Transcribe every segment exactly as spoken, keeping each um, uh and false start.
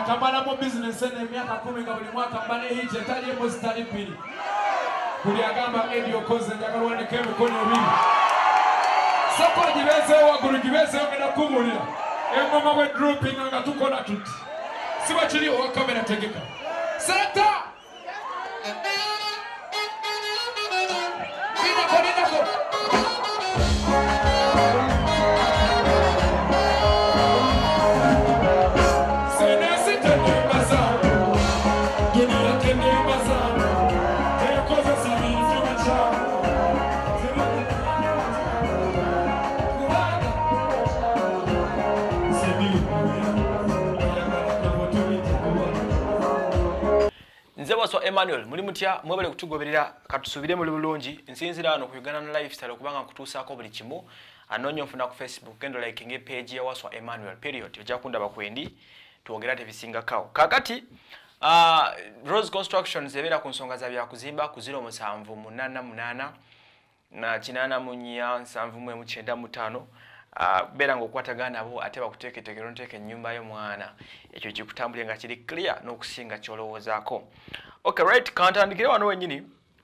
akamala mu business ene emyaka kumi nga buli mwaka mbane hit etali emu zitali bbiri buli agamba Eddie Okoze njagala waneko emikono ebiri soko gibeezeewo waggulu gibeezeewo ngenda kumulira engoma bwe dropping nga tukola tuti siba kiri owa kamera tegeka Selector Ninako ninako So Emmanuel muli mutya mwebale kutugoberera katusubire muri bulungi nsinzira hano ku Uganda Lifestyle kubanga kutusaako buli kimu anonyo mfuna ku Facebook kendo like nge page ya Waswa Emmanuel period oja kunda bakwendi tuogera tebisinga kao kakati uh, Rose Construction zebera ku nsonga za bya kuzimba ku zero musanvu munana munana na kinana munya nsanvu mwe muchenda mutano Uh, bera ngokwatagana abo ate bakuteke tekero nteke nyumba yo mwana ekyo kikutambule nga kiri clear n'okusinga kyolowoozaako. Okay right kantandikire wano wenyini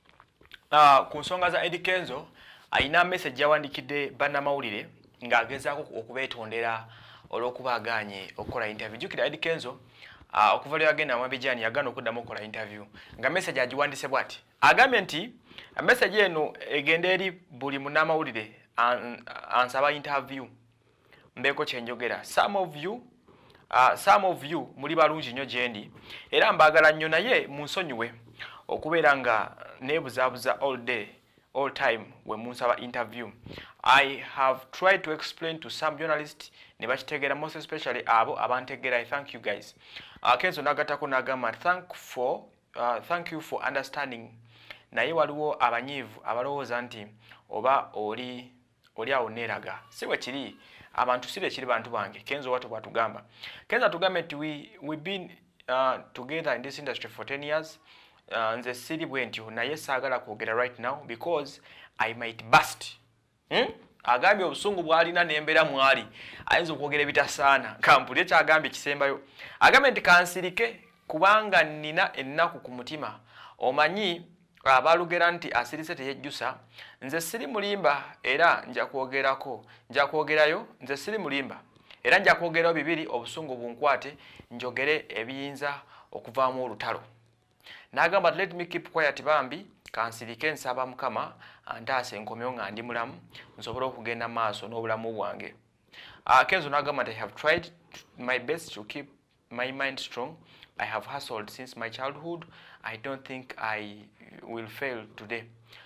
uh, ku nsonga za Eddie Kenzo ayina message yawandikidde bannamawulire ng'agezaako okubeetondera olw'okubaganye okukola interview. Jukira Eddie Kenzo uh, okuva lwe agenda Mabijani yagana okuddamu okukola interview nga message agiwandise bw'ati agambye nti message eno egenda eri buli munnamawulire An, ansaba interview mbeko kyenjogera some of you uh, some of you muli balungi nnyo gyendi era mbagala nnyo naye munsonyiwe okubeera nga nebuzabuza all day all time we munsaba interview. I have tried to explain to some journalists ne bakitegera most especially abo abantegera. I thank you guys. uh, Kenzo nagatako nagamba thank for uh, thank you for understanding naye waliwo abanyivu abalowooza nti oba oli oli aoneraga siwe kiri abantu sire kiri bantu bange. Kenzo watu batugamba Kenzo tugambe ti we we been uh, together in this industry for ten years uh, nze siri bwentyo naye saagala kwogera right now because I might bust. hmm? Agambye obusungu bwalina nembera mwali ayinza okwogera bitasaana kampuli ekyagambye kisembayo agambye nti kansirike kubanga nina ennaku ku mutima omanyi abalugera nti asirise teyejjusa nze siri mulimba era nja kwogerako nja kwogerayo nze siri mulimba era nja kwogerayo bibiri obusungu bunkwate njogere ebiyinza okuvaamu olutalo. Nagamba let me keep quiet bambi kansirike nsaba mukama antaase nkomyo nga ndi mulamu nsobola okugenda maaso n'obulamu bwange. uh, Kenzo nagamba I have tried my best to keep my mind strong. I have hustled since my childhood. I don't think I will fail today.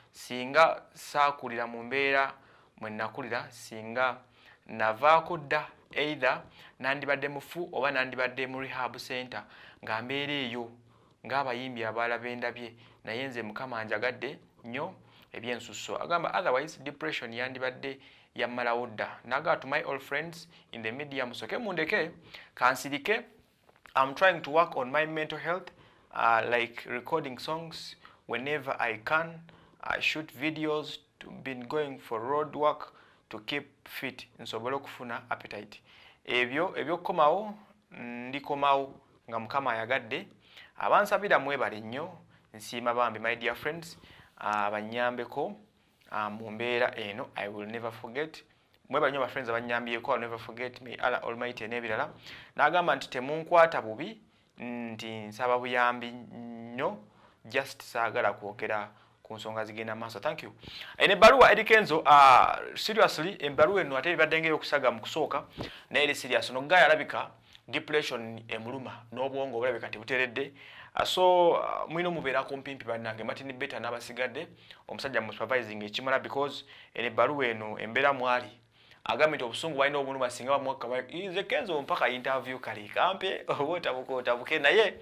Singa saakulira mu mbeera mwe nakulira singa navaako dda either nandibadde mufu oba nandibadde mu rehab center nga mbeera eyo ng'abayimbi abalala bendabye naye nze mukama anjagadde nnyo ebyensusso. Agamba otherwise depression yandibadde yammalawo dda. Naga to my old friends in the media musoke mundeke kansirike. I'm trying to work on my mental health, uh, like recording songs whenever I can. I shoot videos, to been going for road work to keep fit. Nsobola okufuna appetite. Ebyo ebyo komawo ndikomawo nga mukama yagadde. Abansabira mwebale nnyo nsiima bambi my dear friends abanyambeko uh, mu mbeera eno I will never forget. Mwebale nnyo ba friends abanyambyeko I'll never forget me Allah Almighty n'ebirala. Nagamba nti temunkwata bubi nti nsaba buyambi nnyo just saagala kwogera ku nsonga zigenda maaso. Thank you. Ene baluwa Eddie Kenzo uh, seriously embaluwa eno ate ibadde okusaga mu kusooka naye eri serious no guy alabika depression emuluma n'obwongo bulabika tebuteredde. Uh, so uh, mwino mubeera kumpimpi bannange matini beta n'abasigadde omusajja mu supervising ekimala because ene baluwa eno embeera mwali agambye nti obusungu balina obuluma singa bamwaka nze Kenzo mpaka interview kali kampe obota bukota buke naye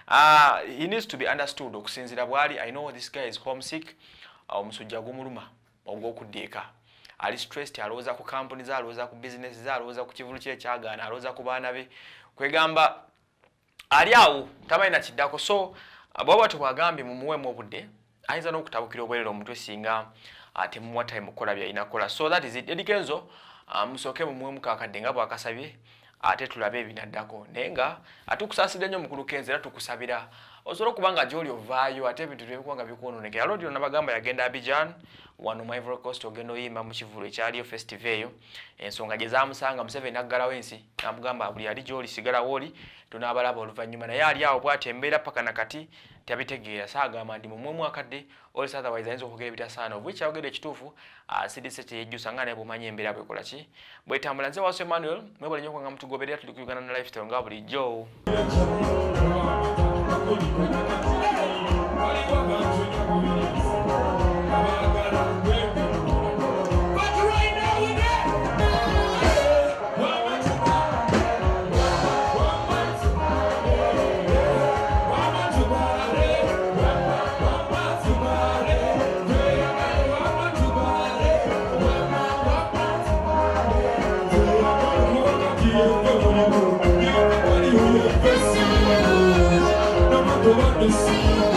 uh, he needs to be understood okusinzira bwali. I know this guy is homesick omusujja uh, gumuluma ogw'okuddeeka ali stressed alowooza ku company za alowooza ku business za alowooza ku kivulu kye kyagaana alowooza ku baana be kwegamba ali awo tabalina kiddako. So bwaba tubagambye mumuwemu obudde ayinza n'okutabukira obwerero omutwe singa ate mumuwa time okukola byalina kola. So that is it. Eddie Kenzo musooke mumuwe mukakadde nga bwakasabye ate tulabe ebinaddako naye nga atukusaasidde nnyo mukulu Kenzo era tukusabira osobola okubanga gy'oli ovaayo ate ebintu byebikuba nga bikwonoonekera. Lodiro nabagamba yagenda Abidjan wano mu Ivory Coast ogenda oyimba mu kivulo ekyaliyo festival eyo ensonga gye zaamusanga Museveni aggalawo ensi namugamba buli ali gy'oli sigalawo oli tunaabalaba oluvannyuma naye ali awo bw'ati embeera paka nakati tabitegeera saagamba ndi mumwe mwakadde oli otherwise ayinza okwogera ebitasaana obwiki ayogera ekituufu asidise teyejjusa nga naye bw'omanyi embeera bwekola ki bwetambula. Nze Waso Emmanuel mwebale nnyo kwanga mutugoberera tuli ku Uganda Lifestyle nga bulijjo. No matter what they see.